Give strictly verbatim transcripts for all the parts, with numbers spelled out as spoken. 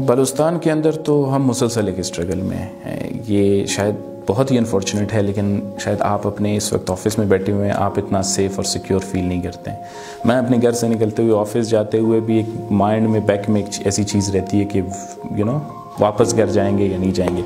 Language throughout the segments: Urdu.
بلوچستان کے اندر تو ہم مسلسل ایک اسٹرگل میں ہیں. یہ شاید بہت ہی انفارچونیٹ ہے، لیکن شاید آپ اپنے اس وقت آفس میں بیٹھے ہوئے ہیں، آپ اتنا سیف اور سیکیور فیل نہیں کرتے ہیں. میں اپنے گھر سے نکلتے ہوئے آفس جاتے ہوئے بھی ایک مائنڈ میں بیک میں ایک ایسی چیز رہتی ہے کہ یو نو واپس گھر جائیں گے یا نہیں جائیں گے.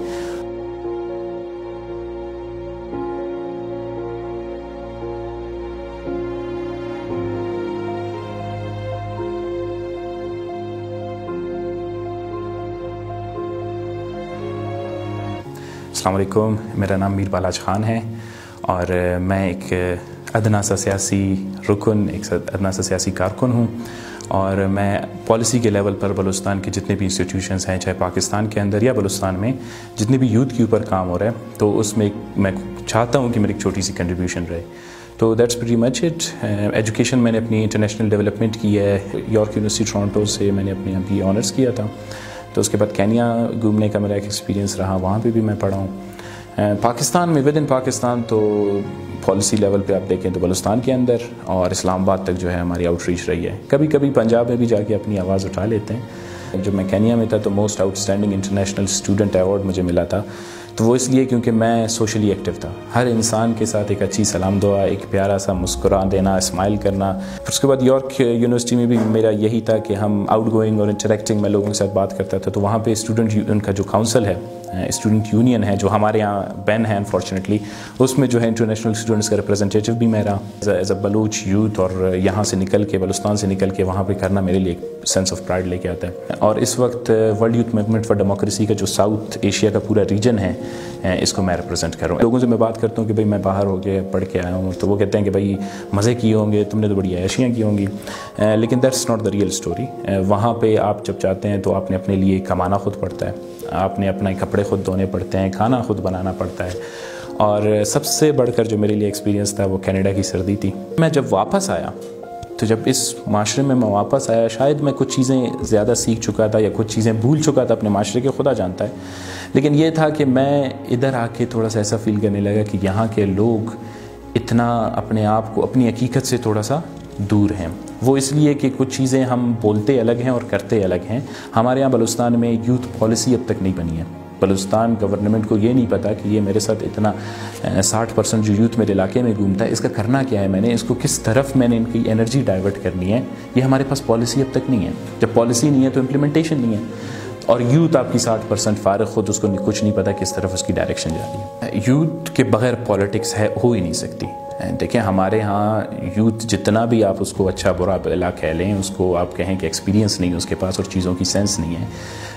السلام علیکم، میرا نام میر بالاج خان ہے اور میں ایک ادنا سا سیاسی رکن ایک ادنا سا سیاسی کارکن ہوں، اور میں پالیسی کے لیول پر بلوچستان کے جتنے بھی انسٹیٹیوشنز ہیں، چاہے پاکستان کے اندر یا بلوچستان میں جتنے بھی یوتھ کے اوپر کام ہو رہا ہے، تو اس میں میں چاہتا ہوں کہ میری ایک چھوٹی سی کنٹریبیوشن رہے. تو that's pretty much it. Education میں نے اپنی انٹرنیشنل ڈیولپمنٹ کی ہے. یارک یونیورسٹی ٹورانٹو سے میں نے اپنے ابھی آنرس کیا تھا. تو اس کے بعد کینیا گھومنے کا میرا ایک ایکسپیرینس رہا، وہاں پہ بھی میں پڑھا ہوں. پاکستان میں ود ان پاکستان تو پالیسی لیول پہ آپ دیکھیں تو بلوچستان کے اندر اور اسلام آباد تک جو ہے ہماری آؤٹ ریچ رہی ہے. کبھی کبھی پنجاب میں بھی جا کے اپنی آواز اٹھا لیتے ہیں. جب میں کینیا میں تھا تو most outstanding international student award مجھے ملا تھا. تو وہ اس لیے کیونکہ میں سوشلی ایکٹیو تھا. ہر انسان کے ساتھ ایک اچھی سلام دعا، ایک پیارا سا مسکرا دینا، اسمائل کرنا. پھر اس کے بعد یارک یونیورسٹی میں بھی میرا یہی تھا کہ ہم آؤٹ گوئنگ اور انٹریکٹنگ میں لوگوں کے ساتھ بات کرتا تھا. تو وہاں پہ اسٹوڈنٹ ان کا جو کاؤنسل ہے، اسٹوڈنٹ یونین ہے جو ہمارے یہاں بین ہے انفارچونیٹلی، اس میں جو ہے انٹرنیشنل اسٹوڈنٹس کا ریپرزنٹیٹیو بھی میں رہا ایز اے بلوچ یوتھ. اور یہاں سے نکل کے بلوچستان سے نکل کے وہاں پہ کرنا میرے لیے ایک سینس آف پرائڈ لے کے آتا ہے. اور اس وقت world youth movement for democracy کا جو ساؤتھ ایشیا کا پورا ریجن ہے، اس کو میں ریپرزینٹ کر رہا ہوں. لوگوں سے میں بات کرتا ہوں کہ بھائی میں باہر ہو کے پڑھ کے آیا ہوں، تو وہ کہتے ہیں کہ بھائی مزے کیے ہوں گے، تم نے تو بڑی عیاشیاں کی ہوں گی. لیکن that's not the real story. وہاں پہ آپ جب جاتے ہیں تو آپ نے اپنے لیے کمانا خود پڑتا ہے، آپ نے اپنے کپڑے خود دھونے پڑتے ہیں، کھانا خود بنانا پڑتا ہے. اور سب سے بڑھ کر جو میرے لیے ایکسپیرینس تھا وہ کینیڈا کی سردی تھی. میں جب واپس آیا تو جب اس معاشرے میں میں واپس آیا، شاید میں کچھ چیزیں زیادہ سیکھ چکا تھا یا کچھ چیزیں بھول چکا تھا اپنے معاشرے کے، خدا جانتا ہے. لیکن یہ تھا کہ میں ادھر آ کے تھوڑا سا ایسا فیل کرنے لگا کہ یہاں کے لوگ اتنا اپنے آپ کو اپنی حقیقت سے تھوڑا سا دور ہیں. وہ اس لیے کہ کچھ چیزیں ہم بولتے الگ ہیں اور کرتے الگ ہیں. ہمارے یہاں بلوچستان میں یوتھ پالیسی اب تک نہیں بنی ہے. بلوچستان گورنمنٹ کو یہ نہیں پتا کہ یہ میرے ساتھ اتنا ساٹھ پرسنٹ جو یوتھ میرے علاقے میں گھومتا ہے، اس کا کرنا کیا ہے، میں نے اس کو کس طرف میں نے ان کی انرجی ڈائیورٹ کرنی ہے. یہ ہمارے پاس پالیسی اب تک نہیں ہے. جب پالیسی نہیں ہے تو امپلیمنٹیشن نہیں ہے. اور یوتھ آپ کی ساٹھ پرسنٹ فارغ، خود اس کو کچھ نہیں پتا کس طرف اس کی ڈائریکشن جا رہی ہے. یوتھ کے بغیر پالیٹکس ہے ہو ہی نہیں سکتی. دیکھیں ہمارے ہاں یوتھ جتنا بھی آپ اس کو اچھا برا بلا کہہ لیں، اس کو آپ کہیں کہ ایکسپیرینس نہیں ہے اس کے پاس اور چیزوں کی سینس نہیں ہے،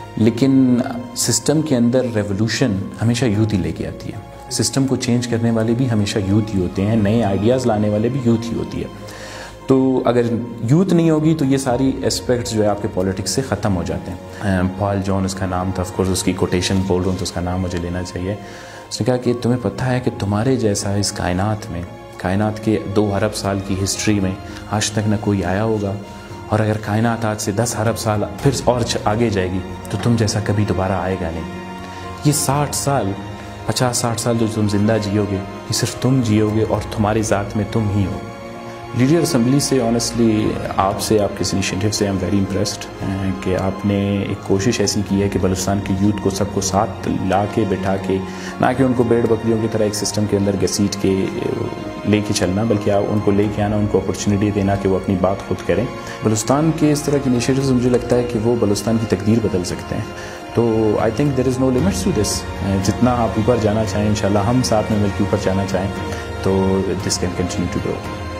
لیکن سسٹم کے اندر ریولوشن ہمیشہ یوتھ ہی لے کے آتی ہے. سسٹم کو چینج کرنے والے بھی ہمیشہ یوتھ ہی ہوتے ہیں، نئے آئیڈیاز لانے والے بھی یوتھ ہی ہوتی ہے. تو اگر یوتھ نہیں ہوگی تو یہ ساری اسپیکٹس جو ہے آپ کے پولیٹکس سے ختم ہو جاتے ہیں. پال جان اس کا نام تھا، آف کورس اس کی کوٹیشن بول رہا ہوں تو اس کا نام مجھے لینا چاہیے. اس نے کہا کہ تمہیں پتہ ہے کہ تمہارے جیسا اس کائنات میں، کائنات کے دو ارب سال کی ہسٹری میں آج تک نہ کوئی آیا ہوگا، اور اگر کائنات آج سے دس ارب سال پھر اور آگے جائے گی تو تم جیسا کبھی دوبارہ آئے گا نہیں. یہ ساٹھ سال پچاس ساٹھ سال جو تم زندہ جیو گے، یہ صرف تم جیو گے اور تمہاری ذات میں تم ہی ہو. لیڈر اسمبلی سے آنیسٹلی آپ سے، آپ کے انیشیٹو سے آئی ایم ویری امپریسڈ کہ آپ نے ایک کوشش ایسی کی ہے کہ بلوچستان کے یوتھ کو سب کو ساتھ لا کے بٹھا کے، نہ کہ ان کو بیڑ بکریوں کی طرح ایک سسٹم کے اندر گھسیٹ کے لے کے چلنا، بلکہ آپ ان کو لے کے آنا، ان کو اپرچونیٹی دینا کہ وہ اپنی بات خود کریں. بلوچستان کے اس طرح کے انیشیٹوز مجھے لگتا ہے کہ وہ بلوچستان کی تقدیر بدل سکتے ہیں. تو I think there is no limits to this. جتنا آپ اوپر جانا چاہیں، انشاءاللہ ہم ساتھ میں مل کے اوپر جانا چاہیں تو this can continue to grow.